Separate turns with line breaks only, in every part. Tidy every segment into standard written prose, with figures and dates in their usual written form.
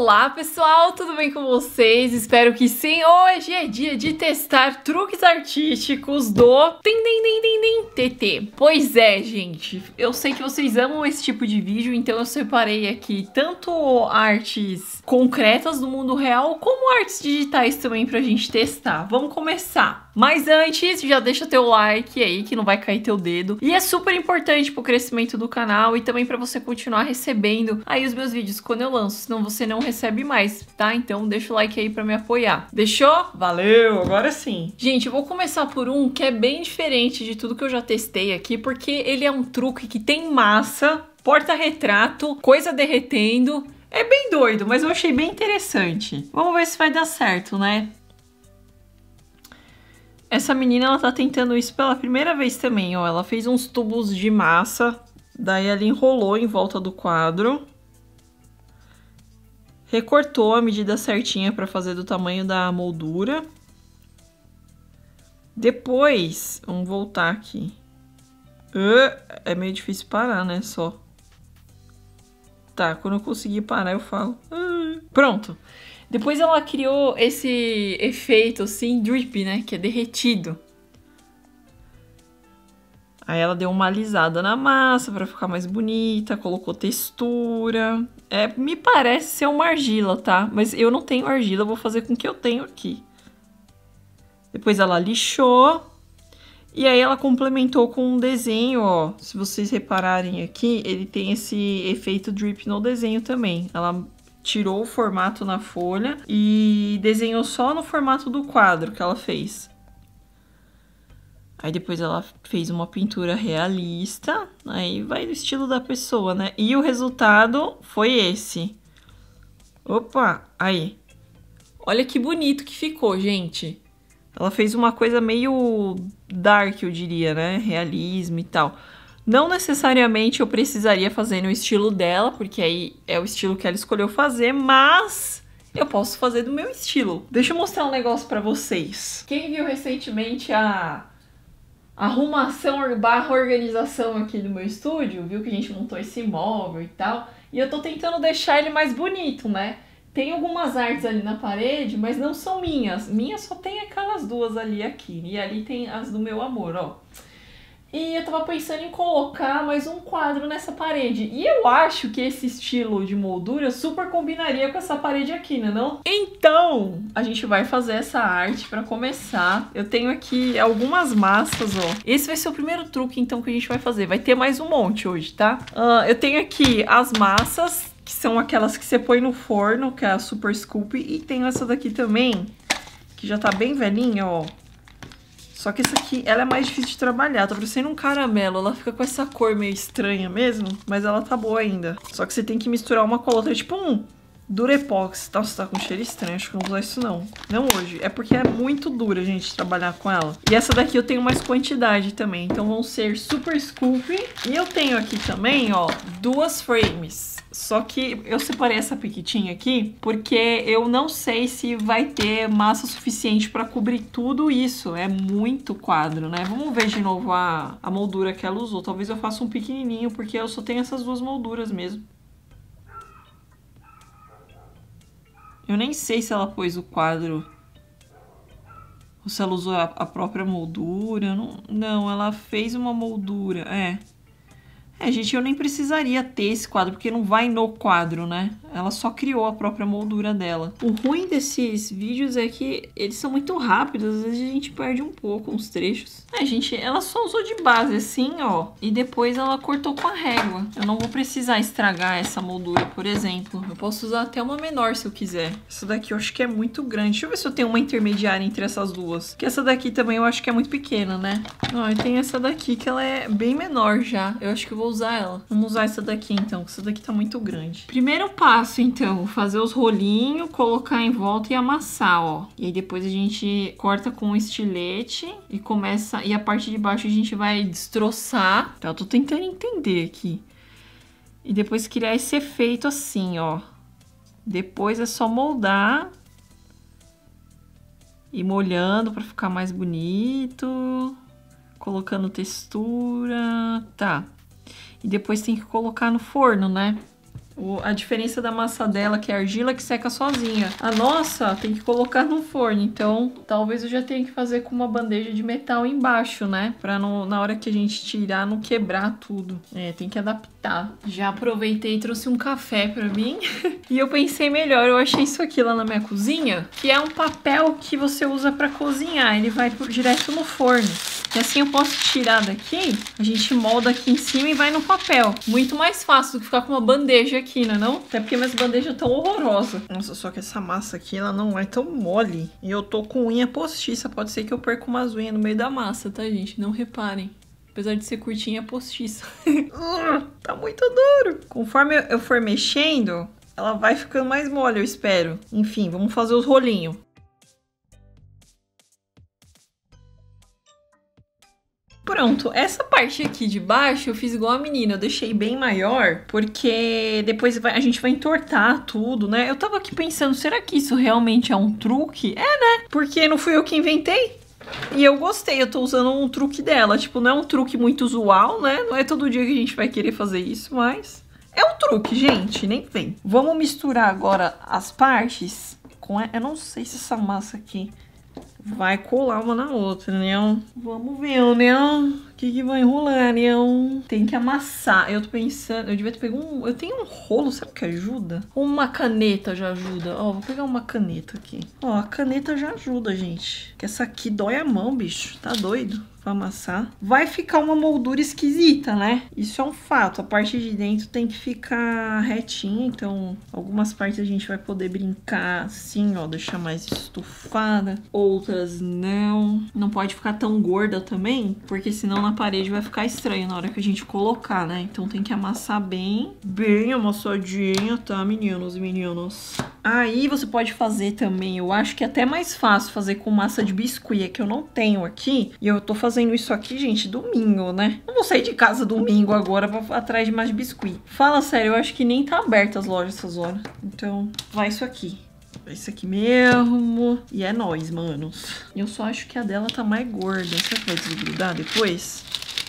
Olá pessoal, tudo bem com vocês? Espero que sim. Hoje é dia de testar truques artísticos do TT. Pois é, gente, eu sei que vocês amam esse tipo de vídeo, então eu separei aqui tanto artes concretas do mundo real, como artes digitais também pra gente testar. Vamos começar. Mas antes, já deixa teu like aí, que não vai cair teu dedo. E é super importante pro crescimento do canal e também pra você continuar recebendo aí os meus vídeos quando eu lanço, senão você não recebe mais, tá? Então deixa o like aí pra me apoiar. Deixou? Valeu! Agora sim. Gente, eu vou começar por um que é bem diferente de tudo que eu já testei aqui, porque ele é um truque que tem massa, porta-retrato, coisa derretendo. É bem doido, mas eu achei bem interessante. Vamos ver se vai dar certo, né? Essa menina, ela tá tentando isso pela primeira vez também, ó. Ela fez uns tubos de massa, daí ela enrolou em volta do quadro. Recortou a medida certinha pra fazer do tamanho da moldura. Depois, vamos voltar aqui. É meio difícil parar, né, só. Tá, quando eu conseguir parar eu falo. Pronto. Depois ela criou esse efeito assim, drip, né? Que é derretido. Aí ela deu uma alisada na massa pra ficar mais bonita, colocou textura. Me parece ser uma argila, tá? Mas eu não tenho argila, vou fazer com o que eu tenho aqui. Depois ela lixou. E aí ela complementou com um desenho, ó. Se vocês repararem aqui, ele tem esse efeito drip no desenho também. Ela tirou o formato na folha e desenhou só no formato do quadro que ela fez. Aí depois ela fez uma pintura realista, aí vai do estilo da pessoa, né? E o resultado foi esse. Opa, aí. Olha que bonito que ficou, gente. Ela fez uma coisa meio dark, eu diria, né? Realismo e tal. Não necessariamente eu precisaria fazer no estilo dela, porque aí é o estilo que ela escolheu fazer, mas eu posso fazer do meu estilo. Deixa eu mostrar um negócio pra vocês. Quem viu recentemente a arrumação barra organização aqui do meu estúdio, viu que a gente montou esse móvel e tal, e eu tô tentando deixar ele mais bonito, né? Tem algumas artes ali na parede, mas não são minhas. Minhas só tem aquelas duas ali aqui, e ali tem as do meu amor, ó. E eu tava pensando em colocar mais um quadro nessa parede. E eu acho que esse estilo de moldura super combinaria com essa parede aqui, né não? Então, a gente vai fazer essa arte pra começar. Eu tenho aqui algumas massas, ó. Esse vai ser o primeiro truque, então, que a gente vai fazer. Vai ter mais um monte hoje, tá? Eu tenho aqui as massas, que são aquelas que você põe no forno, que é a Super Scoop. E tem essa daqui também, que já tá bem velhinha, ó. Só que essa aqui, ela é mais difícil de trabalhar, tá parecendo um caramelo, ela fica com essa cor meio estranha mesmo, mas ela tá boa ainda. Só que você tem que misturar uma com a outra, tipo um Durepox. Nossa, tá com cheiro estranho, acho que eu não vou usar isso não. Não hoje, é porque é muito dura, gente, trabalhar com ela. E essa daqui eu tenho mais quantidade também, então vão ser Super Scoop. E eu tenho aqui também, ó, duas frames. Só que eu separei essa piquitinha aqui porque eu não sei se vai ter massa suficiente para cobrir tudo isso. É muito quadro, né? Vamos ver de novo a moldura que ela usou. Talvez eu faça um pequenininho porque eu só tenho essas duas molduras mesmo. Eu nem sei se ela pôs o quadro ou se ela usou a própria moldura. Não, ela fez uma moldura, gente, eu nem precisaria ter esse quadro, porque não vai no quadro, né? Ela só criou a própria moldura dela. O ruim desses vídeos é que eles são muito rápidos, às vezes a gente perde um pouco uns trechos. Gente, ela só usou de base assim, ó, e depois ela cortou com a régua. Eu não vou precisar estragar essa moldura, por exemplo. Eu posso usar até uma menor se eu quiser. Essa daqui eu acho que é muito grande. Deixa eu ver se eu tenho uma intermediária entre essas duas. Porque essa daqui também eu acho que é muito pequena, né? Não, eu tenho essa daqui que ela é bem menor já. Eu acho que eu vou usar ela. Vamos usar essa daqui então, que essa daqui tá muito grande. Primeiro passo então, fazer os rolinhos, colocar em volta e amassar, ó. E aí depois a gente corta com um estilete e começa... E a parte de baixo a gente vai destroçar. Tá, eu tô tentando entender aqui. E depois criar esse efeito assim, ó. Depois é só moldar e molhando pra ficar mais bonito. Colocando textura, tá. E depois tem que colocar no forno, né? A diferença da massa dela, que é argila, que seca sozinha. A nossa tem que colocar no forno, então talvez eu já tenha que fazer com uma bandeja de metal embaixo, né? Pra não, na hora que a gente tirar, não quebrar tudo. É, tem que adaptar. Já aproveitei e trouxe um café pra mim. E eu pensei melhor, eu achei isso aqui lá na minha cozinha, que é um papel que você usa pra cozinhar. Ele vai direto no forno. E assim eu posso tirar daqui, a gente molda aqui em cima e vai no papel. Muito mais fácil do que ficar com uma bandeja aqui, né não? Até porque minhas bandejas estão horrorosas. Nossa, só que essa massa aqui, ela não é tão mole. E eu tô com unha postiça, pode ser que eu perca umas unhas no meio da massa, tá, gente? Não reparem. Apesar de ser curtinha, é postiça. Tá muito duro. Conforme eu for mexendo, ela vai ficando mais mole, eu espero. Enfim, vamos fazer os rolinhos. Pronto, essa parte aqui de baixo eu fiz igual a menina, eu deixei bem maior, porque depois a gente vai entortar tudo, né? Eu tava aqui pensando, será que isso realmente é um truque? É, né? Porque não fui eu que inventei. E eu gostei, eu tô usando um truque dela, tipo, não é um truque muito usual, né? Não é todo dia que a gente vai querer fazer isso, mas é um truque, gente, nem vem. Vamos misturar agora as partes com... Eu não sei se essa massa aqui vai colar uma na outra, né? Vamos ver, né? O que vai enrolar, né? Tem que amassar. Eu tô pensando... Eu devia ter pegado um... Eu tenho um rolo, sabe o que ajuda? Uma caneta já ajuda. Ó, vou pegar uma caneta aqui. Ó, a caneta já ajuda, gente. Que essa aqui dói a mão, bicho. Tá doido? Pra amassar. Vai ficar uma moldura esquisita, né? Isso é um fato. A parte de dentro tem que ficar retinha. Então, algumas partes a gente vai poder brincar assim, ó. Deixar mais estufada. Outras não. Não pode ficar tão gorda também. Porque senão na parede vai ficar estranho na hora que a gente colocar, né? Então tem que amassar bem amassadinha, tá, meninos e meninas? Aí você pode fazer também, eu acho que é até mais fácil fazer com massa de biscuit, é que eu não tenho aqui. E eu tô fazendo isso aqui, gente, domingo, né? Não vou sair de casa domingo agora pra atrás de mais biscuit. Fala sério, eu acho que nem tá aberta as lojas essas horas. Então, vai isso aqui. Vai isso aqui mesmo. E é nóis, manos. Eu só acho que a dela tá mais gorda. Será que vai desgrudar depois?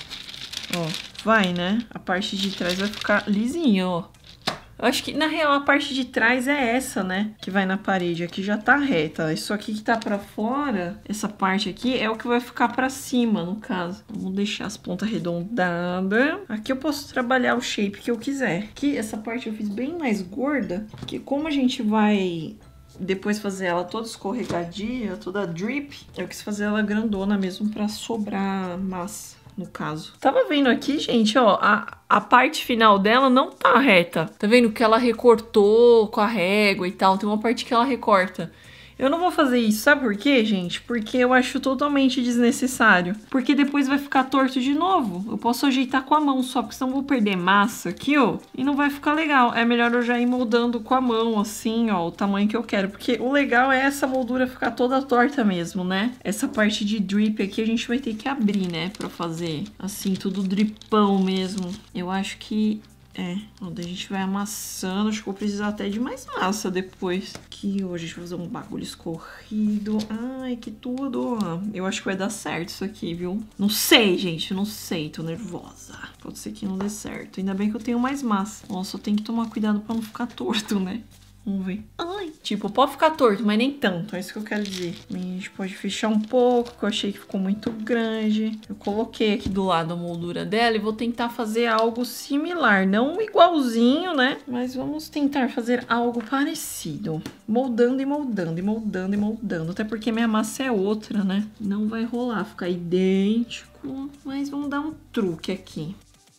Ó, vai, né? A parte de trás vai ficar lisinha, ó. Eu acho que, na real, a parte de trás é essa, né? Que vai na parede. Aqui já tá reta. Isso aqui que tá pra fora, essa parte aqui, é o que vai ficar pra cima, no caso. Vamos deixar as pontas arredondadas. Aqui eu posso trabalhar o shape que eu quiser. Aqui, essa parte eu fiz bem mais gorda. Porque como a gente vai depois fazer ela toda escorregadia, toda drip, eu quis fazer ela grandona mesmo pra sobrar massa. No caso. Tava vendo aqui, gente, ó, a parte final dela não tá reta. Tá vendo que ela recortou com a régua e tal? Tem uma parte que ela recorta. Eu não vou fazer isso, sabe por quê, gente? Porque eu acho totalmente desnecessário. Porque depois vai ficar torto de novo. Eu posso ajeitar com a mão só, porque senão eu vou perder massa aqui, ó. E não vai ficar legal. É melhor eu já ir moldando com a mão, assim, ó, o tamanho que eu quero. Porque o legal é essa moldura ficar toda torta mesmo, né? Essa parte de drip aqui a gente vai ter que abrir, né? Pra fazer, assim, tudo dripão mesmo. Eu acho que... daí a gente vai amassando. Acho que vou precisar até de mais massa depois. Aqui hoje a gente vai fazer um bagulho escorrido. Ai, que tudo. Eu acho que vai dar certo isso aqui, viu? Não sei, gente, não sei. Tô nervosa. Pode ser que não dê certo. Ainda bem que eu tenho mais massa. Nossa, eu tenho que tomar cuidado pra não ficar torto, né? Vamos ver. Ai, tipo, pode ficar torto, mas nem tanto. É isso que eu quero dizer. A gente pode fechar um pouco, que eu achei que ficou muito grande. Eu coloquei aqui do lado a moldura dela e vou tentar fazer algo similar. Não igualzinho, né? Mas vamos tentar fazer algo parecido. Moldando e moldando e moldando e moldando. Até porque minha massa é outra, né? Não vai rolar, ficar idêntico. Mas vamos dar um truque aqui.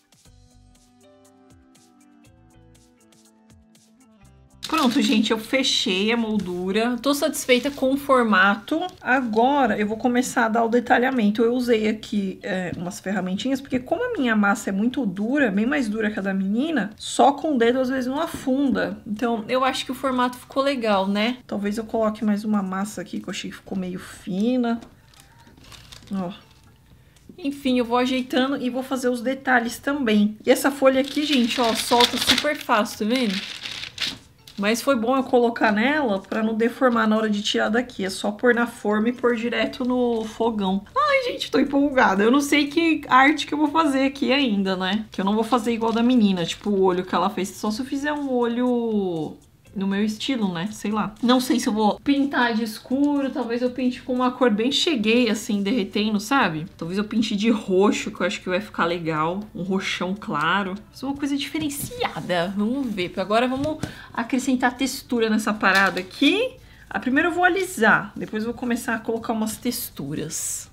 Pronto, gente, eu fechei a moldura. Tô satisfeita com o formato. Agora eu vou começar a dar o detalhamento. Eu usei aqui umas ferramentinhas, porque como a minha massa é muito dura, bem mais dura que a da menina, só com o dedo às vezes não afunda. Então eu acho que o formato ficou legal, né? Talvez eu coloque mais uma massa aqui, que eu achei que ficou meio fina. Ó. Enfim, eu vou ajeitando e vou fazer os detalhes também. E essa folha aqui, gente, ó, solta super fácil, tá vendo? Mas foi bom eu colocar nela pra não deformar na hora de tirar daqui. É só pôr na forma e pôr direto no fogão. Ai, gente, tô empolgada. Eu não sei que arte que eu vou fazer aqui ainda, né? Que eu não vou fazer igual da menina, tipo o olho que ela fez. Só se eu fizer um olho no meu estilo, né? Sei lá. Não sei se eu vou pintar de escuro. Talvez eu pinte com uma cor bem cheguei, assim, derretendo, sabe? Talvez eu pinte de roxo, que eu acho que vai ficar legal. Um roxão claro. Isso é uma coisa diferenciada. Vamos ver. Agora vamos acrescentar textura nessa parada aqui. Primeiro eu vou alisar. Depois eu vou começar a colocar umas texturas.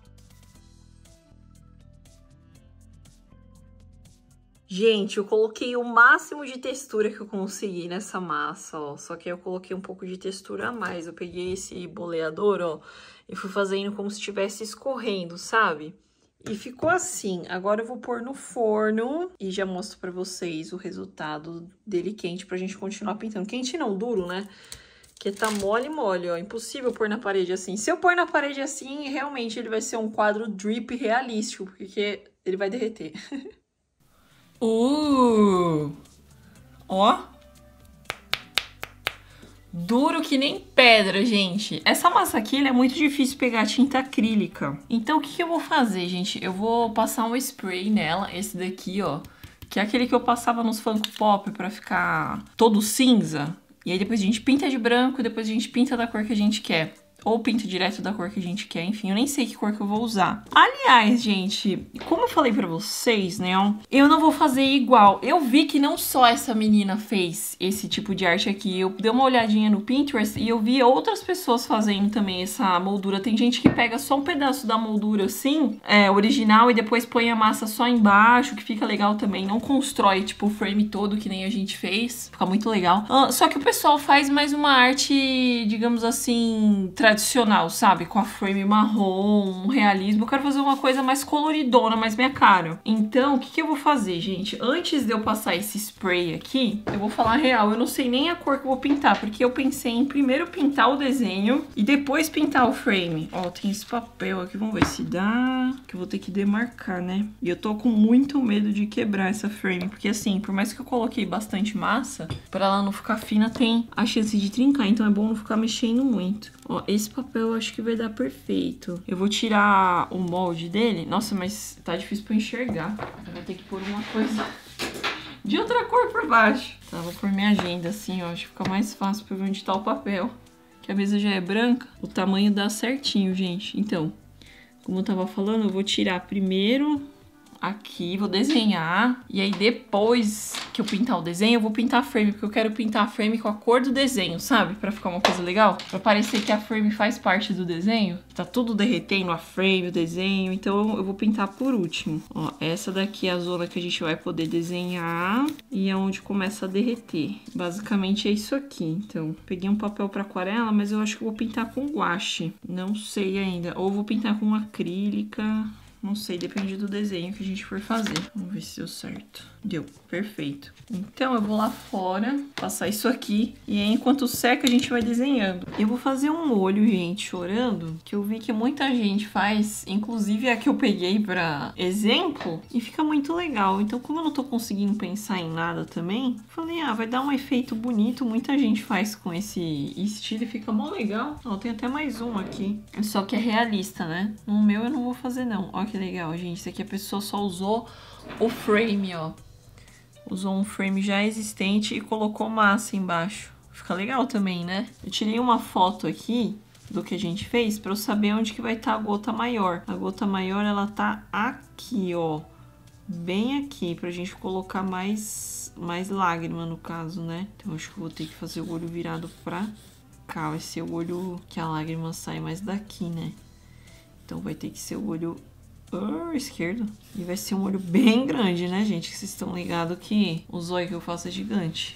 Gente, eu coloquei o máximo de textura que eu consegui nessa massa, ó. Só que aí eu coloquei um pouco de textura a mais. Eu peguei esse boleador, ó, e fui fazendo como se estivesse escorrendo, sabe? E ficou assim. Agora eu vou pôr no forno e já mostro pra vocês o resultado dele quente pra gente continuar pintando. Quente não, duro, né? Porque tá mole, ó. Impossível pôr na parede assim. Se eu pôr na parede assim, realmente ele vai ser um quadro drip realístico, porque ele vai derreter. Ó. Duro que nem pedra, gente. Essa massa aqui, é muito difícil pegar tinta acrílica. Então, o que eu vou fazer, gente? Eu vou passar um spray nela, esse daqui, ó. Que é aquele que eu passava nos Funko Pop pra ficar todo cinza. E aí depois a gente pinta de branco, depois a gente pinta da cor que a gente quer. Ou pinta direto da cor que a gente quer, enfim, eu nem sei que cor que eu vou usar. Aliás, gente, como eu falei pra vocês, né, eu não vou fazer igual. Eu vi que não só essa menina fez esse tipo de arte aqui, eu dei uma olhadinha no Pinterest e eu vi outras pessoas fazendo também essa moldura. Tem gente que pega só um pedaço da moldura assim, original, e depois põe a massa só embaixo, que fica legal também. Não constrói, tipo, o frame todo, que nem a gente fez. Fica muito legal. Só que o pessoal faz mais uma arte, digamos assim, tradicional, sabe? Com a frame marrom, um realismo. Eu quero fazer uma coisa mais coloridona, mais minha cara. Então, o que eu vou fazer, gente? Antes de eu passar esse spray aqui, eu vou falar a real. Eu não sei nem a cor que eu vou pintar, porque eu pensei em primeiro pintar o desenho e depois pintar o frame. Ó, tem esse papel aqui. Vamos ver se dá. Que eu vou ter que demarcar, né? E eu tô com muito medo de quebrar essa frame, porque assim, por mais que eu coloquei bastante massa, pra ela não ficar fina, tem a chance de trincar. Então é bom não ficar mexendo muito. Ó, esse papel eu acho que vai dar perfeito. Eu vou tirar o molde dele. Nossa, mas tá difícil pra eu enxergar. Eu vou ter que pôr uma coisa de outra cor por baixo. Tá, vou pôr minha agenda assim, ó. Acho que fica mais fácil pra ver onde tá o papel. Que a mesa já é branca. O tamanho dá certinho, gente. Então, como eu tava falando, eu vou tirar primeiro aqui, vou desenhar. E aí depois que eu pintar o desenho, eu vou pintar a frame, porque eu quero pintar a frame com a cor do desenho, sabe? Pra ficar uma coisa legal. Pra parecer que a frame faz parte do desenho. Tá tudo derretendo, a frame, o desenho. Então eu vou pintar por último. Ó, essa daqui é a zona que a gente vai poder desenhar. E é onde começa a derreter. Basicamente é isso aqui. Então, peguei um papel pra aquarela, mas eu acho que eu vou pintar com guache. Não sei ainda. Ou vou pintar com acrílica. Não sei, depende do desenho que a gente for fazer. Vamos ver se deu certo. Deu, perfeito. Então eu vou lá fora, passar isso aqui. E aí, enquanto seca, a gente vai desenhando. Eu vou fazer um olho, gente, chorando, que eu vi que muita gente faz. Inclusive a que eu peguei pra exemplo. E fica muito legal. Então, como eu não tô conseguindo pensar em nada também, falei, vai dar um efeito bonito. Muita gente faz com esse estilo e fica mó legal. Ó, tem até mais um aqui. Só que é realista, né? No meu eu não vou fazer, não. Ó, que legal, gente. Isso aqui a pessoa só usou o frame, ó. Usou um frame já existente e colocou massa embaixo. Fica legal também, né? Eu tirei uma foto aqui do que a gente fez pra eu saber onde que vai estar a gota maior. A gota maior, ela tá aqui, ó. Bem aqui, pra gente colocar mais lágrima, no caso, né? Então, acho que eu vou ter que fazer o olho virado pra cá. Vai ser o olho que a lágrima sai mais daqui, né? Então, vai ter que ser o olho esquerdo. E vai ser um olho bem grande, né, gente? Que vocês estão ligados que o zóio que eu faço é gigante.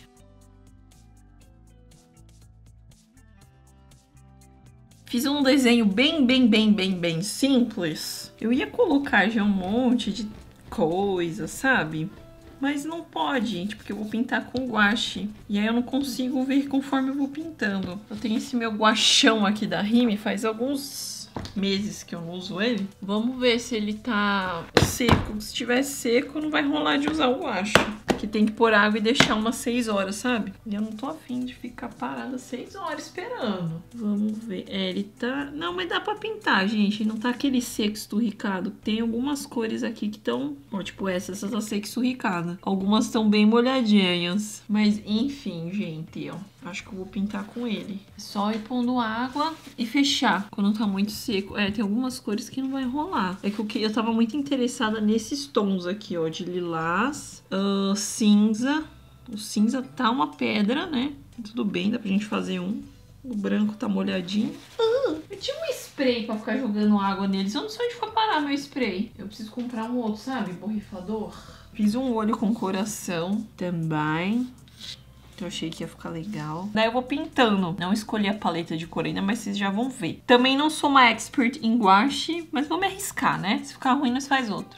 Fiz um desenho bem simples. Eu ia colocar já um monte de coisa, sabe? Mas não pode, gente, porque eu vou pintar com guache. E aí eu não consigo ver conforme eu vou pintando. Eu tenho esse meu guachão aqui da Rime faz alguns meses que eu não uso ele. Vamos ver se ele tá seco. Se estiver seco, não vai rolar de usar o guache. que tem que pôr água e deixar umas 6 horas, sabe? E eu não tô afim de ficar parada 6 horas esperando. Vamos ver. É, ele tá... Não, mas dá pra pintar, gente. Não tá aquele seco esturricado. Tem algumas cores aqui que estão... Ó, tipo essa tá seca esturricada. Algumas estão bem molhadinhas. Mas, enfim, gente, ó. Acho que eu vou pintar com ele. É só ir pondo água e fechar quando tá muito seco. É, tem algumas cores que não vai rolar. É que eu tava muito interessada nesses tons aqui, ó. De lilás, cinza. O cinza tá uma pedra, né? Tudo bem, dá pra gente fazer um. O branco tá molhadinho. Eu tinha um spray pra ficar jogando água neles. Eu não sei onde foi parar meu spray. Eu preciso comprar um outro, sabe? Borrifador. Fiz um olho com coração também. Eu achei que ia ficar legal. Daí eu vou pintando. Não escolhi a paleta de cor ainda, mas vocês já vão ver. Também não sou uma expert em guache, mas vou me arriscar, né? Se ficar ruim, nós faz outro.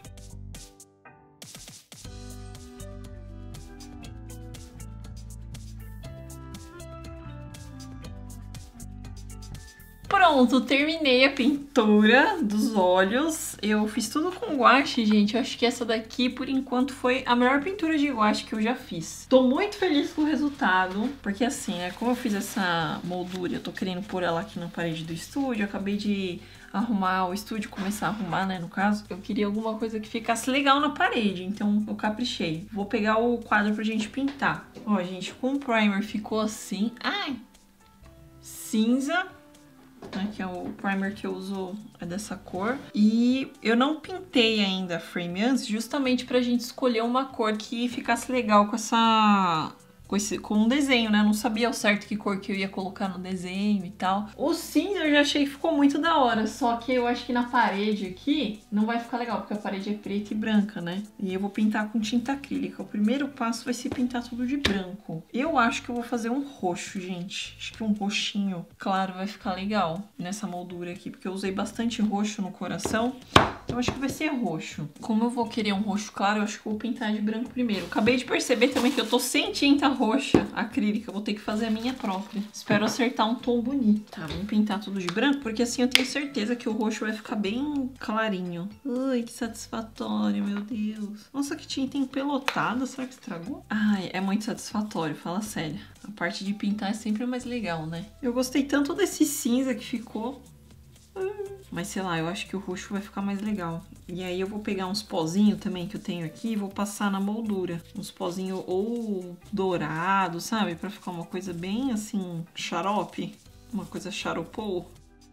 Pronto, terminei a pintura dos olhos. Eu fiz tudo com guache, gente. Eu acho que essa daqui, por enquanto, foi a melhor pintura de guache que eu já fiz. Tô muito feliz com o resultado, porque assim, né, como eu fiz essa moldura, eu tô querendo pôr ela aqui na parede do estúdio, eu acabei de arrumar o estúdio, começar a arrumar, né, no caso. Eu queria alguma coisa que ficasse legal na parede, então eu caprichei. Vou pegar o quadro pra gente pintar. Ó, gente, com o primer ficou assim. Ai! Cinza. Que é o primer que eu uso, é dessa cor. E eu não pintei ainda a frame antes, justamente pra gente escolher uma cor que ficasse legal com essa... Com um desenho, né? Eu não sabia ao certo que cor que eu ia colocar no desenho e tal. O cinza eu já achei que ficou muito da hora, só que eu acho que na parede aqui não vai ficar legal, porque a parede é preta e branca, né? E eu vou pintar com tinta acrílica. O primeiro passo vai ser pintar tudo de branco. Eu acho que eu vou fazer um roxo, gente. Acho que um roxinho claro vai ficar legal nessa moldura aqui, porque eu usei bastante roxo no coração. Então acho que vai ser roxo. Como eu vou querer um roxo claro, eu acho que eu vou pintar de branco primeiro. Acabei de perceber também que eu tô sem tinta roxa acrílica, eu vou ter que fazer a minha própria. Espero acertar um tom bonito. Tá, vamos pintar tudo de branco, porque assim eu tenho certeza que o roxo vai ficar bem clarinho. Ai, que satisfatório, meu Deus. Nossa, que tinta empelotada, será que estragou? Ai, é muito satisfatório, fala sério. A parte de pintar é sempre mais legal, né? Eu gostei tanto desse cinza que ficou. Mas sei lá, eu acho que o roxo vai ficar mais legal. E aí eu vou pegar uns pozinhos também que eu tenho aqui e vou passar na moldura. Uns pozinhos ou dourados, sabe? Pra ficar uma coisa bem assim, xarope. Uma coisa xaropou.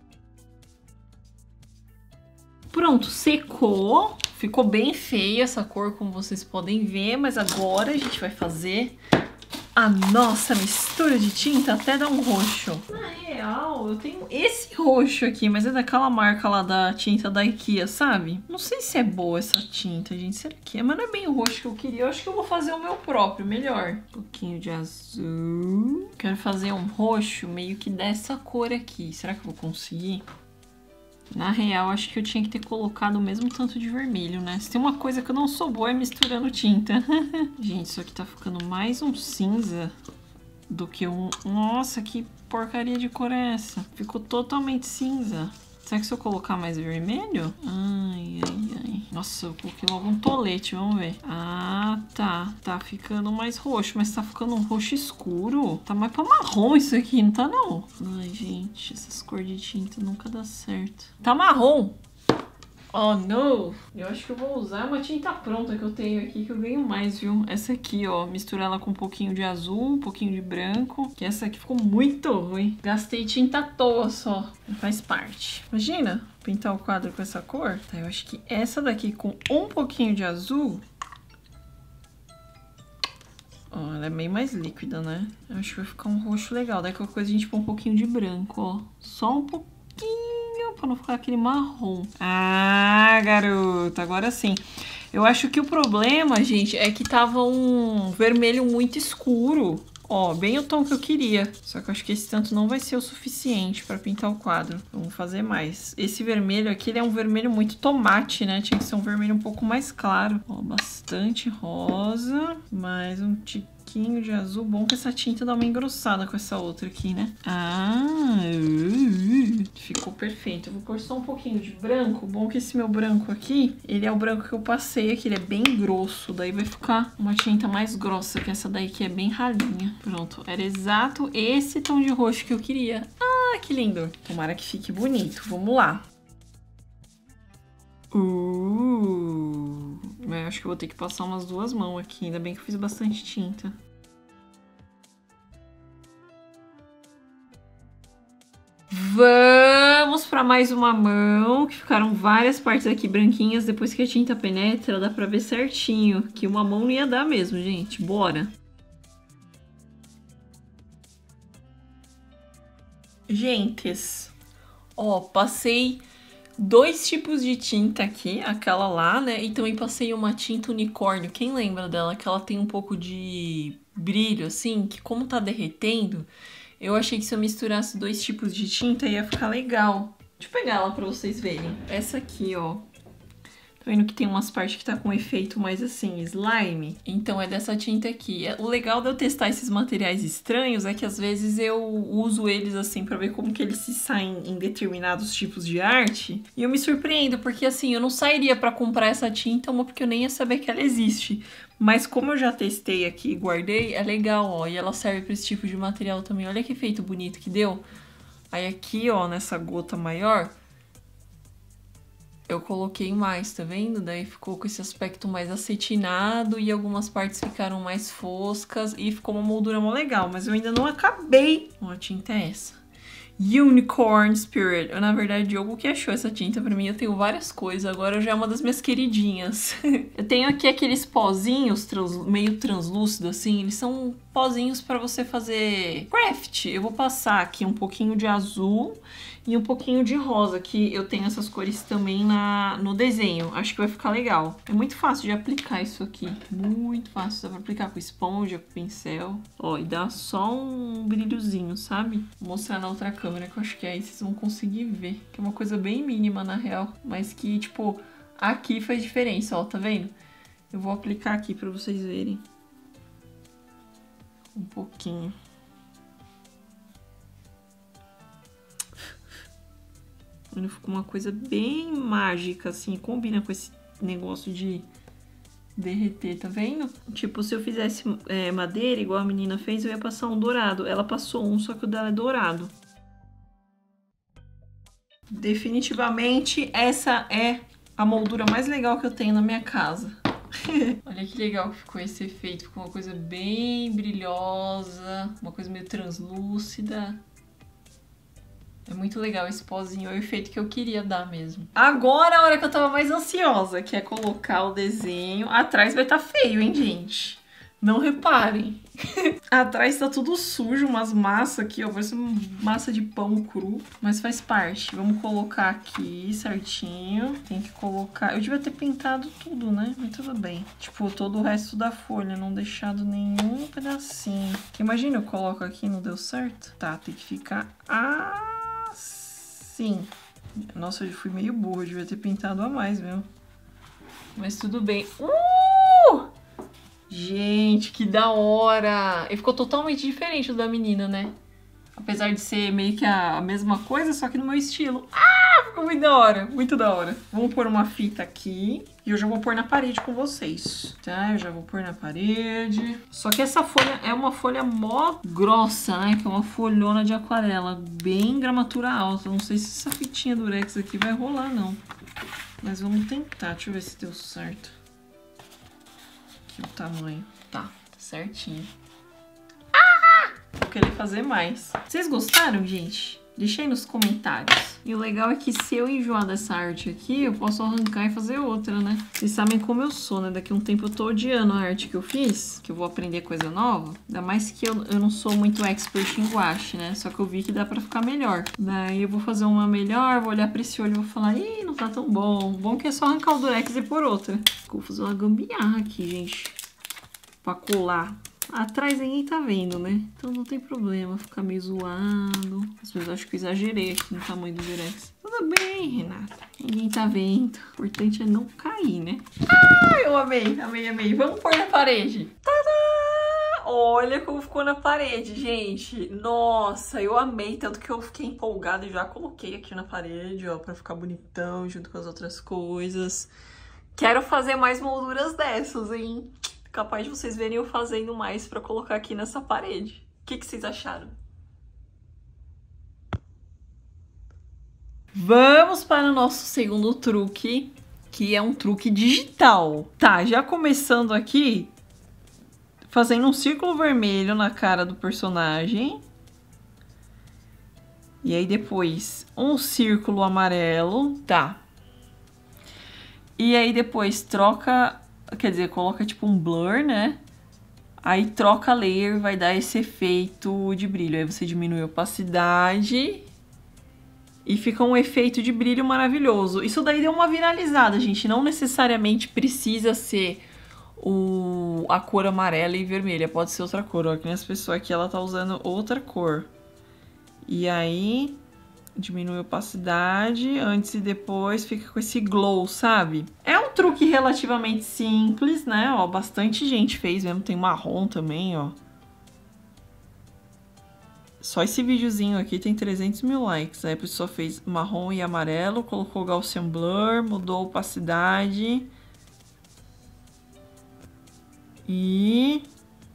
Pronto, secou. Ficou bem feia essa cor, como vocês podem ver. Mas agora a gente vai fazer a nossa mistura de tinta até dar um roxo. Na real, eu tenho esse roxo aqui, mas é daquela marca lá da tinta da IKEA, sabe? Não sei se é boa essa tinta, gente. Será que é? Mas não é bem o roxo que eu queria. Eu acho que eu vou fazer o meu próprio, melhor. Um pouquinho de azul. Quero fazer um roxo meio que dessa cor aqui. Será que eu vou conseguir? Na real, acho que eu tinha que ter colocado o mesmo tanto de vermelho, né? Se tem uma coisa que eu não sou boa é misturando tinta. Gente, isso aqui tá ficando mais um cinza do que um... Nossa, que porcaria de cor é essa? Ficou totalmente cinza. Será que se eu colocar mais vermelho? Ai, ai, ai. Nossa, eu coloquei logo um tolete, vamos ver. Ah, tá. Tá ficando mais roxo, mas tá ficando um roxo escuro. Tá mais pra marrom isso aqui, não tá não? Ai, gente, essas cores de tinta nunca dá certo. Tá marrom! Oh, não! Eu acho que eu vou usar uma tinta pronta que eu tenho aqui, que eu ganho mais, viu? Essa aqui, ó. Misturar ela com um pouquinho de azul, um pouquinho de branco. Que essa aqui ficou muito ruim. Gastei tinta à toa só. Faz parte. Imagina pintar o quadro com essa cor. Tá, eu acho que essa daqui com um pouquinho de azul... Ó, ela é meio mais líquida, né? Eu acho que vai ficar um roxo legal. Daí qualquer coisa a gente põe um pouquinho de branco, ó. Só um pouquinho. Pra não ficar aquele marrom. Ah, garota, agora sim. Eu acho que o problema, gente, é que tava um vermelho muito escuro. Ó, bem o tom que eu queria. Só que eu acho que esse tanto não vai ser o suficiente pra pintar o quadro. Vamos fazer mais. Esse vermelho aqui, ele é um vermelho muito tomate, né? Tinha que ser um vermelho um pouco mais claro. Ó, bastante rosa. Mais um tiquinho de azul. Bom que essa tinta dá uma engrossada com essa outra aqui, né? Ah, Ficou perfeito. Eu vou pôr só um pouquinho de branco. Bom que esse meu branco aqui, ele é o branco que eu passei aqui. Ele é bem grosso. Daí vai ficar uma tinta mais grossa que essa daí que é bem ralinha. Pronto. Era exato esse tom de roxo que eu queria. Ah, que lindo. Tomara que fique bonito. Vamos lá. Eu acho que eu vou ter que passar umas 2 mãos aqui. Ainda bem que eu fiz bastante tinta. Vamos para mais uma mão, que ficaram várias partes aqui branquinhas. Depois que a tinta penetra, dá pra ver certinho que uma mão não ia dar mesmo, gente. Bora! Gentes, ó, passei 2 tipos de tinta aqui, aquela lá, né? E também passei uma tinta unicórnio. Quem lembra dela? Que ela tem um pouco de brilho, assim, que como tá derretendo, eu achei que se eu misturasse 2 tipos de tinta ia ficar legal. Deixa eu pegar ela pra vocês verem. Essa aqui, ó. Tá vendo que tem umas partes que tá com efeito mais assim, slime? Então é dessa tinta aqui. O legal de eu testar esses materiais estranhos é que às vezes eu uso eles assim pra ver como que eles se saem em determinados tipos de arte. E eu me surpreendo, porque assim, eu não sairia pra comprar essa tinta, uma porque eu nem ia saber que ela existe. Mas como eu já testei aqui e guardei, é legal, ó. E ela serve pra esse tipo de material também. Olha que efeito bonito que deu. Aí aqui, ó, nessa gota maior, eu coloquei mais, tá vendo? Daí ficou com esse aspecto mais acetinado e algumas partes ficaram mais foscas e ficou uma moldura mó legal, mas eu ainda não acabei. Ó, a tinta é essa. Unicorn Spirit. Eu, na verdade, o Diogo que achou essa tinta pra mim. Eu tenho várias coisas, agora já é uma das minhas queridinhas. Eu tenho aqui aqueles pozinhos meio translúcido, assim. Eles são pozinhos pra você fazer craft. Eu vou passar aqui um pouquinho de azul e um pouquinho de rosa, que eu tenho essas cores também no desenho. Acho que vai ficar legal. É muito fácil de aplicar isso aqui. Muito fácil. Dá pra aplicar com esponja, com pincel. Ó, e dá só um brilhozinho, sabe? Vou mostrar na outra câmera, que eu acho que aí vocês vão conseguir ver. Que é uma coisa bem mínima, na real. Mas que, tipo, aqui faz diferença, ó. Tá vendo? Eu vou aplicar aqui pra vocês verem. Um pouquinho. Ficou uma coisa bem mágica, assim. Combina com esse negócio de derreter, tá vendo? Tipo, se eu fizesse madeira, igual a menina fez, eu ia passar um dourado. Ela passou um, só que o dela é dourado. Definitivamente, essa é a moldura mais legal que eu tenho na minha casa. Olha que legal que ficou esse efeito. Ficou uma coisa bem brilhosa, uma coisa meio translúcida. É muito legal esse pozinho, é o efeito que eu queria dar mesmo. Agora a hora que eu tava mais ansiosa, que é colocar o desenho. Atrás vai estar feio, hein, gente? Não reparem. Atrás tá tudo sujo, umas massas aqui, ó. Parece uma massa de pão cru, mas faz parte. Vamos colocar aqui certinho. Tem que colocar... Eu devia ter pintado tudo, né? Mas tudo bem. Tipo, todo o resto da folha, não deixado nenhum pedacinho. Imagina, eu coloco aqui e não deu certo. Tá, tem que ficar... Sim. Nossa, eu fui meio burra, eu devia ter pintado a mais, meu. Mas tudo bem. Gente, que da hora! E ficou totalmente diferente do da menina, né? Apesar de ser meio que a mesma coisa, só que no meu estilo. Ficou muito da hora, muito da hora. Vamos pôr uma fita aqui e eu já vou pôr na parede com vocês, tá? Eu já vou pôr na parede. Só que essa folha é uma folha mó grossa, né? Que é uma folhona de aquarela, bem gramatura alta. Não sei se essa fitinha durex aqui vai rolar, não. Mas vamos tentar, deixa eu ver se deu certo. Aqui o tamanho. Tá certinho. Vou querer fazer mais. Vocês gostaram, gente? Deixa aí nos comentários. E o legal é que se eu enjoar dessa arte aqui, eu posso arrancar e fazer outra, né? Vocês sabem como eu sou, né? Daqui a um tempo eu tô odiando a arte que eu fiz, que eu vou aprender coisa nova. Ainda mais que eu não sou muito expert em guache, né? Só que eu vi que dá pra ficar melhor. Daí eu vou fazer uma melhor, vou olhar pra esse olho e vou falar, ih, não tá tão bom. Bom que é só arrancar o durex e pôr outra. Vou fazer uma gambiarra aqui, gente. Pra colar. Atrás ninguém tá vendo, né? Então não tem problema ficar meio zoado. Às vezes eu acho que eu exagerei aqui no tamanho do durex. Tudo bem, Renata. Ninguém tá vendo. O importante é não cair, né? Eu amei, amei, amei. Vamos pôr na parede. Tadá! Olha como ficou na parede, gente. Nossa, eu amei, tanto que eu fiquei empolgada e já coloquei aqui na parede, ó, pra ficar bonitão junto com as outras coisas. Quero fazer mais molduras dessas, hein? Capaz de vocês verem eu fazendo mais pra colocar aqui nessa parede. O que vocês acharam? Vamos para o nosso segundo truque, que é um truque digital. Tá, já começando aqui, fazendo um círculo vermelho na cara do personagem. E aí depois um círculo amarelo, tá. E aí depois troca, quer dizer, coloca tipo um blur, né? Aí troca a layer, vai dar esse efeito de brilho. Aí você diminui a opacidade e fica um efeito de brilho maravilhoso. Isso daí deu uma viralizada, gente. Não necessariamente precisa ser a cor amarela e vermelha. Pode ser outra cor. Ó, que nessa pessoa aqui, ela tá usando outra cor. E aí, diminui a opacidade antes e depois, fica com esse glow, sabe? É um truque relativamente simples, né? Ó, bastante gente fez mesmo. Tem marrom também, ó. Só esse videozinho aqui tem 300 mil likes. Aí a pessoa fez marrom e amarelo, colocou Gaussian Blur, mudou a opacidade. E...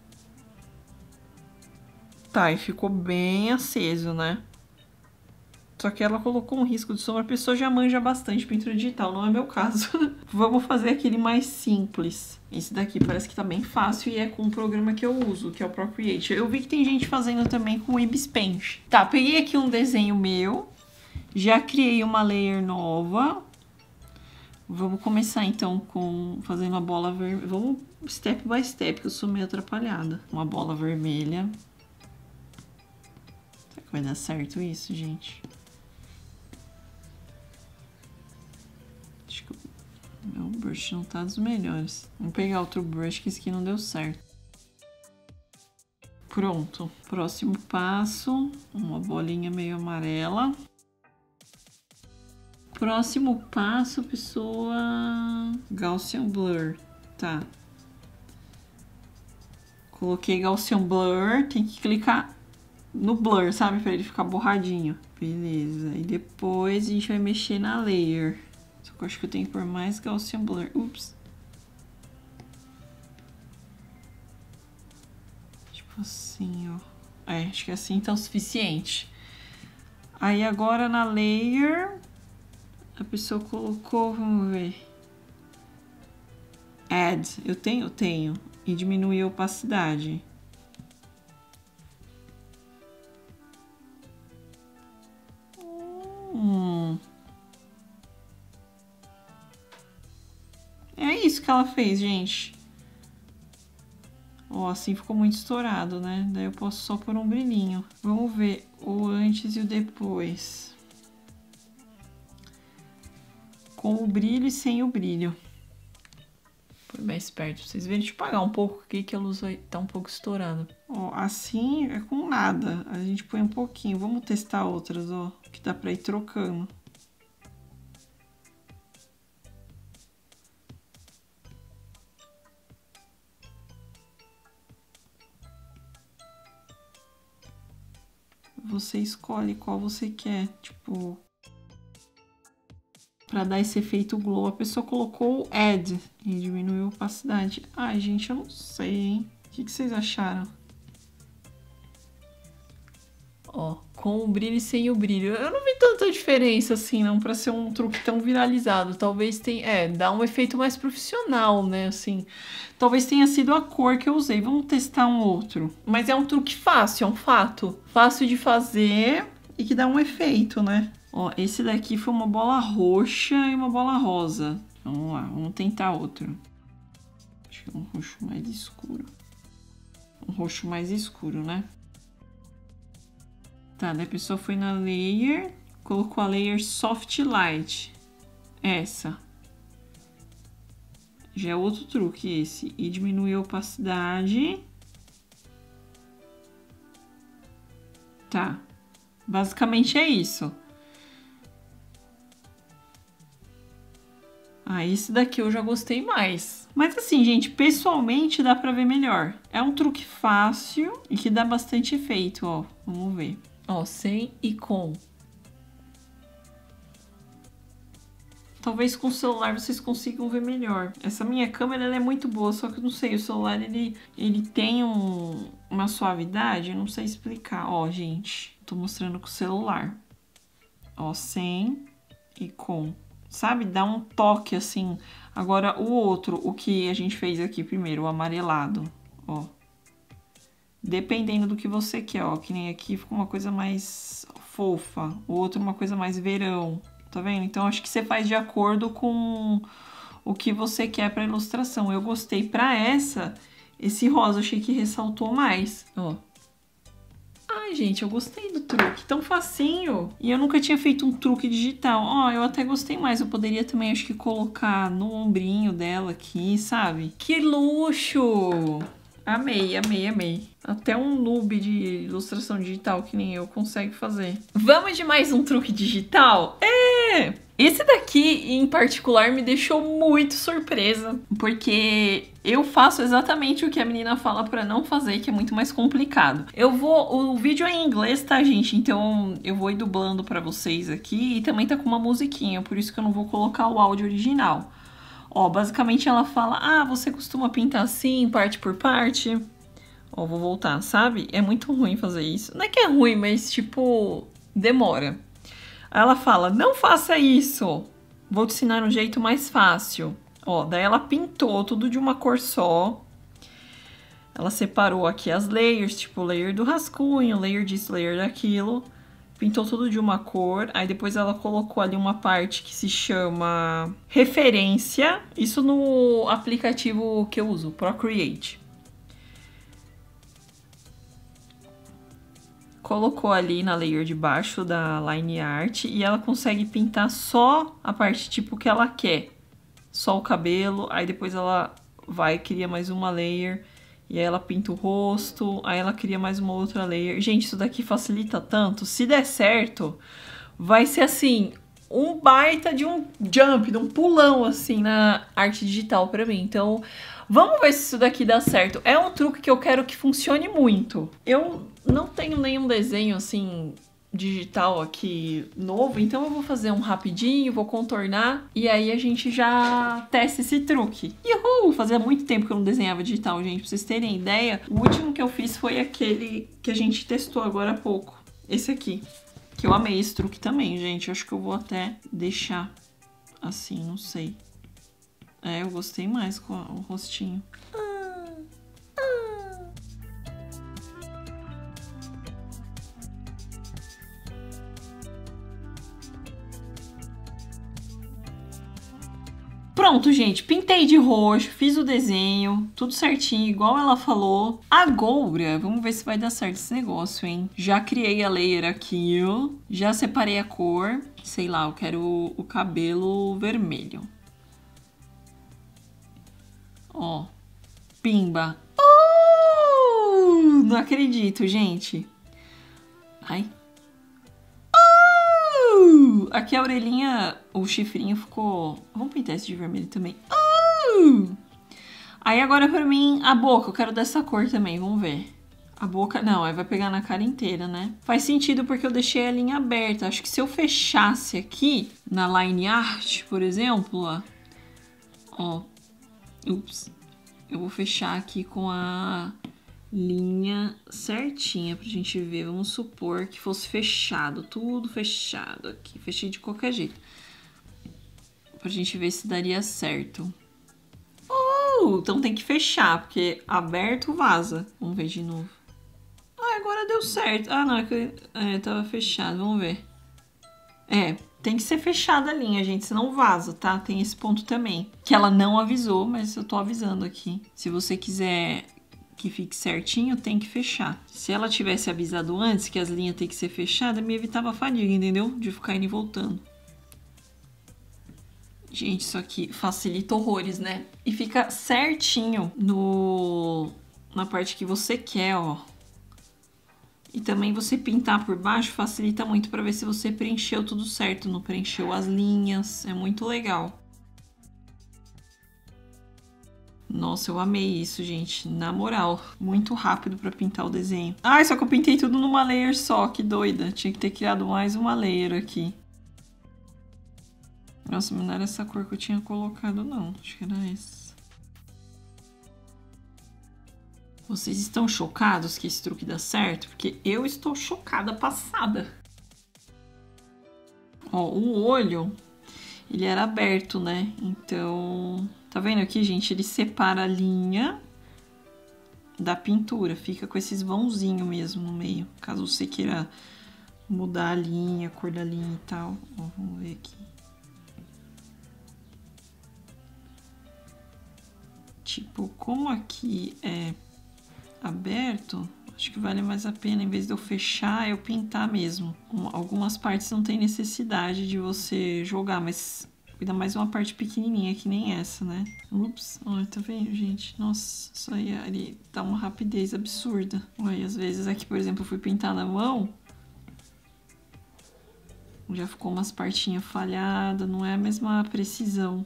tá, e ficou bem aceso, né? Só que ela colocou um risco de sombra. A pessoa já manja bastante pintura digital, não é meu caso. Vamos fazer aquele mais simples. Esse daqui parece que tá bem fácil e é com um programa que eu uso, que é o Procreate. Eu vi que tem gente fazendo também com o Ibis Paint. Tá, peguei aqui um desenho meu. Já criei uma layer nova. Vamos começar então com fazendo a bola vermelha. Vamos step by step, que eu sou meio atrapalhada. Uma bola vermelha. Será que vai dar certo isso, gente? Acho que o meu brush não tá dos melhores. Vamos pegar outro brush, que esse aqui não deu certo. Pronto. Próximo passo, uma bolinha meio amarela. Próximo passo, pessoa... Gaussian Blur. Tá. Coloquei Gaussian Blur. Tem que clicar no Blur, sabe? Pra ele ficar borradinho. Beleza. E depois a gente vai mexer na layer. Só que eu acho que eu tenho que pôr mais Gaussian Blur. Ups. Tipo assim, ó. É, acho que assim tá o suficiente. Aí agora na layer... A pessoa colocou, vamos ver. Add. Eu tenho? Tenho. E diminuir a opacidade. É isso que ela fez, gente. Ó, assim ficou muito estourado, né? Daí eu posso só pôr um brilhinho. Vamos ver o antes e o depois. Com o brilho e sem o brilho. Põe mais perto pra vocês verem. Deixa eu apagar um pouco aqui que a luz vai tá um pouco estourando. Ó, assim é com nada. A gente põe um pouquinho. Vamos testar outras, ó. Que dá pra ir trocando. Você escolhe qual você quer. Tipo... Pra dar esse efeito glow, a pessoa colocou o Add e diminuiu a opacidade. Ai, gente, eu não sei, hein? O que vocês acharam? Ó, com o brilho e sem o brilho. Eu não vi tanta diferença assim, não, pra ser um truque tão viralizado. Talvez tenha... dá um efeito mais profissional, né, assim. Talvez tenha sido a cor que eu usei. Vamos testar um outro. Mas é um truque fácil, é um fato. Fácil de fazer e que dá um efeito, né? Ó, esse daqui foi uma bola roxa e uma bola rosa. Vamos lá, vamos tentar outro. Acho que é um roxo mais escuro. Um roxo mais escuro, né? Tá, daí a pessoa foi na layer, colocou a layer Soft Light. Essa. Já é outro truque esse. E diminuiu a opacidade. Tá. Basicamente é isso. Ah, esse daqui eu já gostei mais. Mas assim, gente, pessoalmente dá pra ver melhor. É um truque fácil e que dá bastante efeito, ó. Vamos ver. Ó, sem e com. Talvez com o celular vocês consigam ver melhor. Essa minha câmera ela é muito boa, só que eu não sei, o celular ele tem uma suavidade, eu não sei explicar. Ó, gente, tô mostrando com o celular. Ó, sem e com. Sabe? Dá um toque assim. Agora o outro, o que a gente fez aqui primeiro, o amarelado, ó. Dependendo do que você quer, ó. Que nem aqui ficou uma coisa mais fofa. O outro uma coisa mais verão. Tá vendo? Então acho que você faz de acordo com o que você quer pra ilustração. Eu gostei pra esse rosa, achei que ressaltou mais, ó. Ai, gente, eu gostei do truque, tão facinho. E eu nunca tinha feito um truque digital. Ó, eu até gostei mais. Eu poderia também, acho que, colocar no ombrinho dela aqui, sabe? Que luxo! Amei, amei, amei. Até um noob de ilustração digital que nem eu consegue fazer. Vamos de mais um truque digital? É! Esse daqui, em particular, me deixou muito surpresa, porque eu faço exatamente o que a menina fala pra não fazer, que é muito mais complicado. O vídeo é em inglês, tá, gente? Então eu vou ir dublando pra vocês aqui e também tá com uma musiquinha, por isso que eu não vou colocar o áudio original. Ó, basicamente ela fala, ah, você costuma pintar assim, parte por parte? Ó, vou voltar, sabe? É muito ruim fazer isso. Não é que é ruim, mas, tipo, demora. Aí ela fala, não faça isso, vou te ensinar um jeito mais fácil. Ó, daí ela pintou tudo de uma cor só. Ela separou aqui as layers, tipo, layer do rascunho, layer disso, layer daquilo. Pintou tudo de uma cor, aí depois ela colocou ali uma parte que se chama referência, isso no aplicativo que eu uso, Procreate. Colocou ali na layer de baixo da line art e ela consegue pintar só a parte tipo que ela quer. Só o cabelo, aí depois ela vai e cria mais uma layer. E aí ela pinta o rosto, aí ela cria mais uma outra layer. Gente, isso daqui facilita tanto. Se der certo, vai ser assim, um baita de um jump, de um pulão assim na arte digital pra mim. Então, vamos ver se isso daqui dá certo. É um truque que eu quero que funcione muito. Eu não tenho nenhum desenho assim digital aqui novo, então eu vou fazer um rapidinho, vou contornar e aí a gente já testa esse truque. Uhul! Fazia muito tempo que eu não desenhava digital, gente, pra vocês terem ideia. O último que eu fiz foi aquele que a gente testou agora há pouco. Esse aqui. Que eu amei esse truque também, gente. Eu acho que eu vou até deixar assim, não sei. É, eu gostei mais com o rostinho. Pronto, gente, pintei de roxo, fiz o desenho, tudo certinho, igual ela falou. Agora, vamos ver se vai dar certo esse negócio, hein? Já criei a layer aqui, ó. Já separei a cor. Sei lá, eu quero o cabelo vermelho. Ó, pimba. Não acredito, gente. Ai. Aqui a orelhinha, o chifrinho ficou... Vamos pintar esse de vermelho também. Aí agora pra mim, a boca, eu quero dessa cor também, vamos ver. A boca, não, aí vai pegar na cara inteira, né? Faz sentido porque eu deixei a linha aberta. Acho que se eu fechasse aqui, na line art, por exemplo, ó. Ups. Eu vou fechar aqui com a linha certinha pra gente ver. Vamos supor que fosse fechado, tudo fechado aqui. Fechei de qualquer jeito. Pra gente ver se daria certo. Então tem que fechar, porque aberto vaza. Vamos ver de novo. Ah, agora deu certo. Ah, não, é que tava fechado. Vamos ver. É, tem que ser fechada a linha, gente, senão vaza, tá? Tem esse ponto também. Que ela não avisou, mas eu tô avisando aqui. Se você quiser que fique certinho, tem que fechar. Se ela tivesse avisado antes que as linhas tem que ser fechadas, me evitava a fadiga, entendeu? De ficar indo e voltando. Gente, isso aqui facilita horrores, né? E fica certinho na parte que você quer, ó. E também você pintar por baixo facilita muito pra ver se você preencheu tudo certo, não preencheu as linhas. É muito legal. Nossa, eu amei isso, gente. Na moral, muito rápido pra pintar o desenho. Ai, só que eu pintei tudo numa layer só, que doida. Tinha que ter criado mais uma layer aqui. Nossa, mas não era essa cor que eu tinha colocado, não. Acho que era essa. Vocês estão chocados que esse truque dá certo? Porque eu estou chocada, passada. Ó, o olho, ele era aberto, né? Então, tá vendo aqui, gente? Ele separa a linha da pintura. Fica com esses vãozinhos mesmo no meio. Caso você queira mudar a linha, a cor da linha e tal. Ó, vamos ver aqui. Tipo, como aqui é aberto, acho que vale mais a pena, em vez de eu fechar, eu pintar mesmo. Algumas partes não tem necessidade de você jogar, mas ainda mais uma parte pequenininha, que nem essa, né? Ups, olha, tá vendo, gente? Nossa, isso aí ali dá uma rapidez absurda. Olha, às vezes aqui, por exemplo, eu fui pintar na mão, já ficou umas partinhas falhadas, não é a mesma precisão.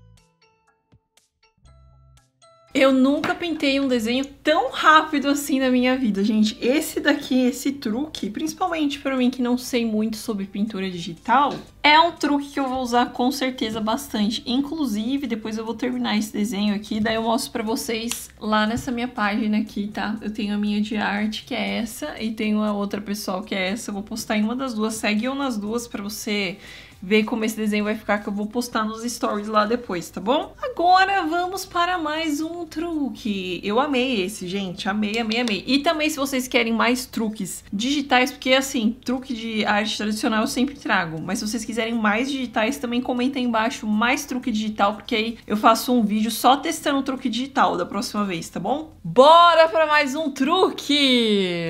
Eu nunca pintei um desenho tão rápido assim na minha vida, gente. Esse daqui, esse truque, principalmente pra mim que não sei muito sobre pintura digital, é um truque que eu vou usar com certeza bastante. Inclusive, depois eu vou terminar esse desenho aqui, daí eu mostro pra vocês lá nessa minha página aqui, tá? Eu tenho a minha de arte, que é essa, e tenho a outra pessoal, que é essa. Eu vou postar em uma das duas. Segue eu nas duas pra você ver como esse desenho vai ficar, que eu vou postar nos stories lá depois, tá bom? Agora vamos para mais um truque. Eu amei esse, gente. Amei, amei, amei. E também se vocês querem mais truques digitais, porque assim, truque de arte tradicional eu sempre trago, mas se vocês quiserem mais digitais, também comenta aí embaixo mais truque digital, porque aí eu faço um vídeo só testando o truque digital da próxima vez, tá bom? Bora para mais um truque!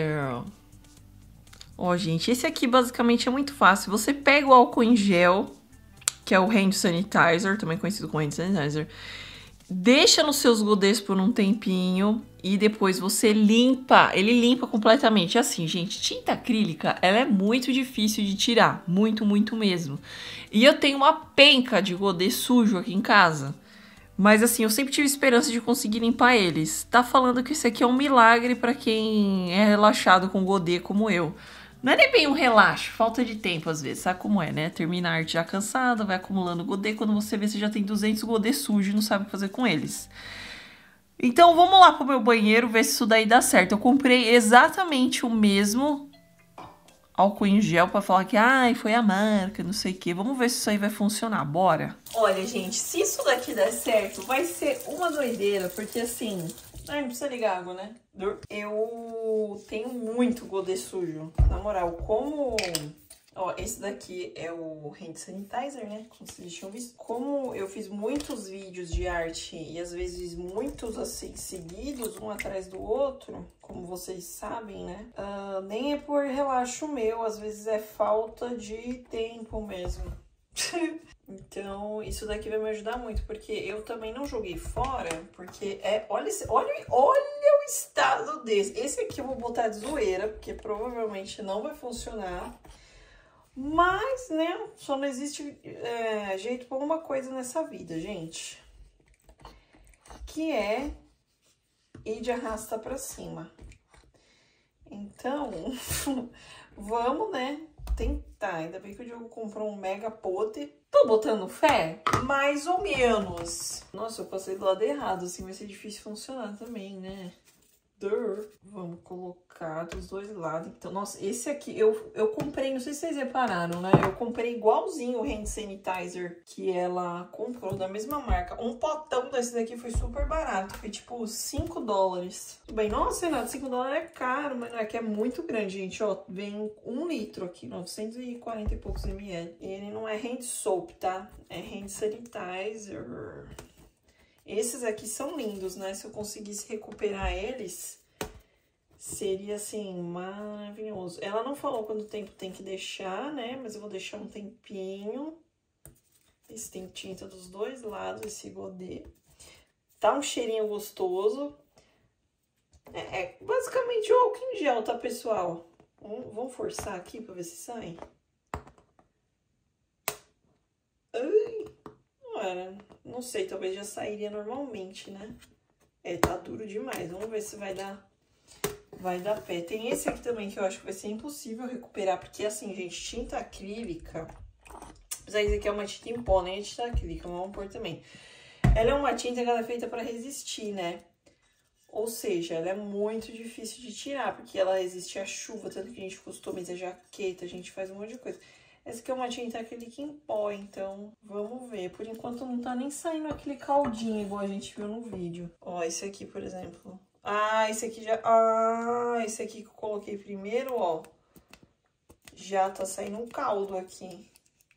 Ó, gente, esse aqui basicamente é muito fácil. Você pega o álcool em gel, que é o Hand Sanitizer, também conhecido como Hand Sanitizer, deixa nos seus godês por um tempinho e depois você limpa. Ele limpa completamente. Assim, gente, tinta acrílica, ela é muito difícil de tirar. Muito, muito mesmo. E eu tenho uma penca de godê sujo aqui em casa. Mas assim, eu sempre tive esperança de conseguir limpar eles. Tá falando que isso aqui é um milagre pra quem é relaxado com godê como eu. Não é nem bem um relaxo, falta de tempo às vezes, sabe como é, né? Termina a arte já cansada, vai acumulando godê, quando você vê, você já tem 200 godê sujos e não sabe o que fazer com eles. Então vamos lá pro meu banheiro ver se isso daí dá certo. Eu comprei exatamente o mesmo álcool em gel pra falar que, ai, foi a marca, não sei o que. Vamos ver se isso aí vai funcionar, bora? Olha, gente, se isso daqui der certo, vai ser uma doideira, porque assim... Ai, não precisa ligar água, né? Eu tenho muito godê sujo. Na moral, como... Ó, esse daqui é o Hand Sanitizer, né? Como vocês tinham visto. Como eu fiz muitos vídeos de arte e às vezes muitos assim seguidos, um atrás do outro, como vocês sabem, né? Nem é por relaxo meu, às vezes é falta de tempo mesmo. Então, isso daqui vai me ajudar muito, porque eu também não joguei fora, porque olha o estado desse. Esse aqui eu vou botar de zoeira, porque provavelmente não vai funcionar. Mas, né, só não existe jeito pra uma coisa nessa vida, gente. Que é ir de arrasta pra cima. Então, vamos, né, tentar. Ainda bem que o Diogo comprou um mega pote. Tô botando fé? Mais ou menos. Nossa, eu passei do lado errado, assim vai ser difícil funcionar também, né? Vamos colocar dos dois lados. Então, nossa, esse aqui eu comprei, não sei se vocês repararam, né? Eu comprei igualzinho o Hand Sanitizer que ela comprou, da mesma marca. Um potão desse daqui foi super barato, foi tipo $5. Tudo bem, nossa, Renato, $5 é caro, mas não é que é muito grande, gente, ó. Vem 1 litro aqui, 940 e poucos ml. Ele não é hand soap, tá? É hand sanitizer. Esses aqui são lindos, né? Se eu conseguisse recuperar eles, seria, assim, maravilhoso. Ela não falou quanto tempo tem que deixar, né? Mas eu vou deixar um tempinho. Esse tem tinta dos dois lados, esse godê. Tá um cheirinho gostoso. Basicamente o álcool em gel, tá, pessoal? Vamos forçar aqui pra ver se sai. Ai! Não sei, talvez já sairia normalmente, né? É, tá duro demais. Vamos ver se vai dar pé. Tem esse aqui também que eu acho que vai ser impossível recuperar, porque assim, gente, tinta acrílica... Apesar de dizer que é uma tinta em pó, nem é tinta acrílica, mas vamos pôr também. Ela é uma tinta que ela é feita pra resistir, né? Ou seja, ela é muito difícil de tirar, porque ela resiste à chuva, tanto que a gente customiza jaqueta, a gente faz um monte de coisa. Essa aqui é uma tinta acrílica em pó, então vamos ver. Por enquanto não tá nem saindo aquele caldinho igual a gente viu no vídeo. Ó, esse aqui, por exemplo. Ah, esse aqui já... Ah, esse aqui que eu coloquei primeiro, ó. Já tá saindo um caldo aqui.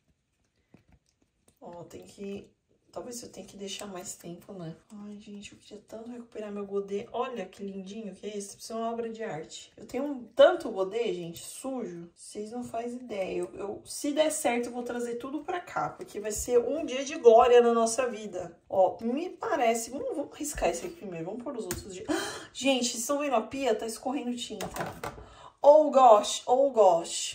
Ó, tem que... Talvez eu tenha que deixar mais tempo, né? Ai, gente, eu queria tanto recuperar meu godê. Olha que lindinho que é esse. Isso é uma obra de arte. Eu tenho tanto godê, gente, sujo. Vocês não fazem ideia. Se der certo, eu vou trazer tudo pra cá. Porque vai ser um dia de glória na nossa vida. Ó, me parece... Vamos riscar esse aqui primeiro. Vamos pôr os outros de... Gente, vocês estão vendo a pia? Tá escorrendo tinta. Oh, gosh. Oh, gosh.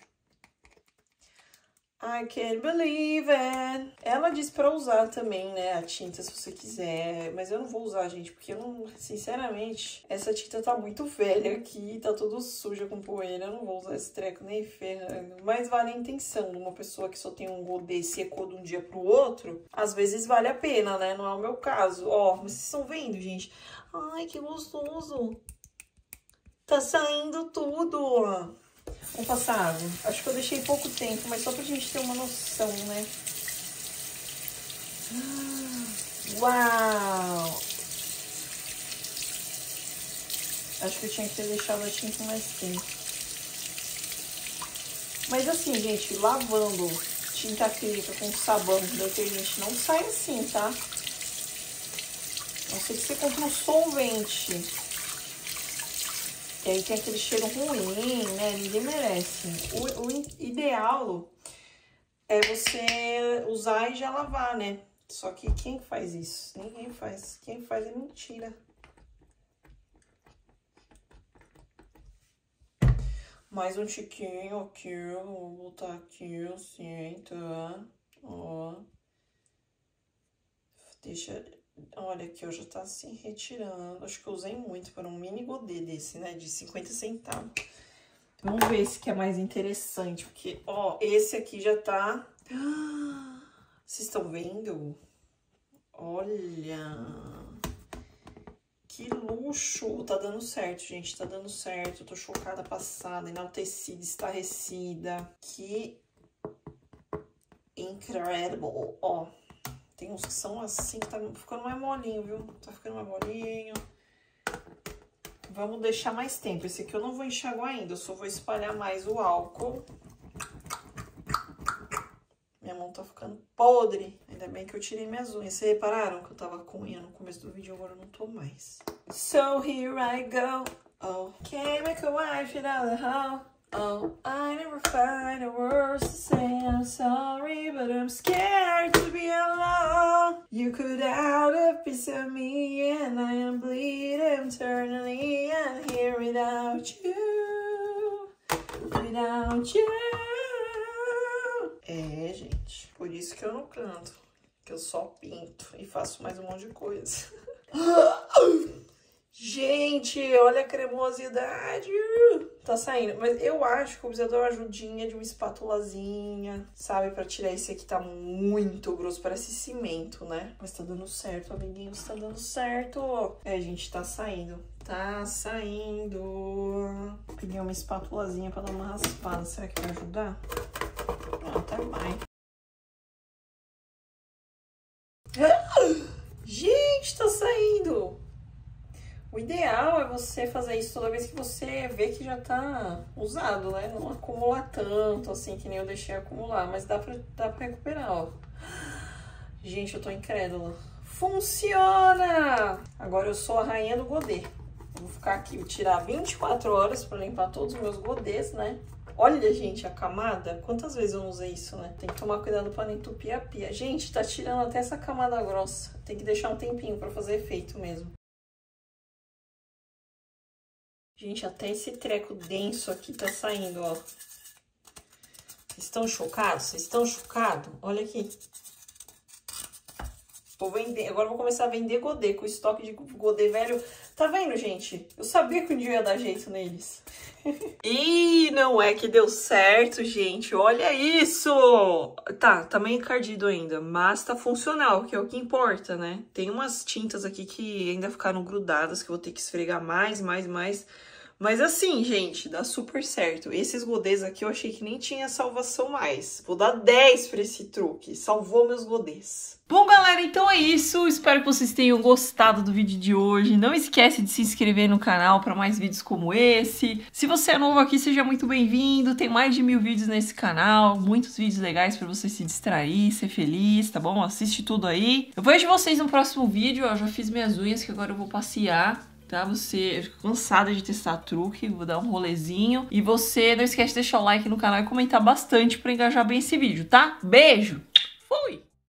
I can't believe it. Ela disse pra usar também, né, a tinta, se você quiser. Mas eu não vou usar, gente, porque eu não... Sinceramente, essa tinta tá muito velha aqui, tá toda suja com poeira. Eu não vou usar esse treco nem ferrando. Mas vale a intenção de uma pessoa que só tem um godê e secou de um dia pro outro. Às vezes vale a pena, né? Não é o meu caso. Ó, vocês estão vendo, gente? Ai, que gostoso. Tá saindo tudo. Vamos passar água. Acho que eu deixei pouco tempo, mas só pra gente ter uma noção, né? Uau! Acho que eu tinha que ter deixado a tinta mais tempo. Mas assim, gente, lavando tinta acrílica com sabão de detergente não sai assim, tá? Não sei que você compra um solvente. E aí tem aquele cheiro ruim, né? Ninguém merece. O ideal é você usar e já lavar, né? Só que quem faz isso? Ninguém faz. Quem faz é mentira. Mais um tiquinho aqui, vou botar aqui assim, tá? Ó. Deixa... Olha aqui, ó, já tá se retirando. Acho que eu usei muito para um mini godê desse, né? De 50 centavos. Vamos ver esse que é mais interessante. Porque, ó, esse aqui já tá... Vocês estão vendo? Olha... Que luxo! Tá dando certo, gente. Tá dando certo. Eu tô chocada, passada, enaltecida, estarrecida. Que... incredible! Ó... Tem uns que são assim, que tá ficando mais molinho, viu? Tá ficando mais molinho. Vamos deixar mais tempo. Esse aqui eu não vou enxaguar ainda, eu só vou espalhar mais o álcool. Minha mão tá ficando podre. Ainda bem que eu tirei minhas unhas. Vocês repararam que eu tava com unha no começo do vídeo, agora eu não tô mais. So here I go. Oh, can't make a wife without a hoe. Oh, I never find the words to say I'm sorry, but I'm scared to be alone. You could out a piece of me, and I am bleeding internally. I'm here without you, without you. É, gente, por isso que eu não canto, que eu só pinto e faço mais um monte de coisa. Gente, olha a cremosidade. Tá saindo. Mas eu acho que eu preciso dar uma ajudinha de uma espátulazinha, sabe? Pra tirar esse aqui, tá muito grosso. Parece cimento, né? Mas tá dando certo, amiguinhos. Tá dando certo. É, gente, tá saindo. Tá saindo. Peguei uma espátulazinha pra dar uma raspada. Será que vai ajudar? Não, até vai. Gente, tá saindo. O ideal é você fazer isso toda vez que você vê que já tá usado, né? Não acumular tanto, assim, que nem eu deixei acumular. Mas dá pra recuperar, ó. Gente, eu tô incrédula. Funciona! Agora eu sou a rainha do godê. Eu vou ficar aqui, vou tirar 24 horas pra limpar todos os meus godês, né? Olha, gente, a camada. Quantas vezes eu não usei isso, né? Tem que tomar cuidado pra não entupir a pia. Gente, tá tirando até essa camada grossa. Tem que deixar um tempinho pra fazer efeito mesmo. Gente, até esse treco denso aqui tá saindo, ó. Vocês estão chocados? Vocês estão chocados? Olha aqui. Vou vender, agora eu vou começar a vender godê, com o estoque de godê velho. Tá vendo, gente? Eu sabia que um dia ia dar jeito neles. E não é que deu certo, gente. Olha isso! Tá meio encardido ainda, mas tá funcional, que é o que importa, né? Tem umas tintas aqui que ainda ficaram grudadas, que eu vou ter que esfregar mais. Mas assim, gente, dá super certo. Esses godês aqui eu achei que nem tinha salvação mais. Vou dar 10 pra esse truque. Salvou meus godês. Bom, galera, então é isso. Espero que vocês tenham gostado do vídeo de hoje. Não esquece de se inscrever no canal para mais vídeos como esse. Se você é novo aqui, seja muito bem-vindo. Tem mais de 1000 vídeos nesse canal. Muitos vídeos legais para você se distrair, ser feliz, tá bom? Assiste tudo aí. Eu vejo vocês no próximo vídeo. Eu já fiz minhas unhas, que agora eu vou passear. Tá? Eu fico cansada de testar truque, vou dar um rolezinho. E você não esquece de deixar o like no canal e comentar bastante para engajar bem esse vídeo, tá? Beijo! Fui!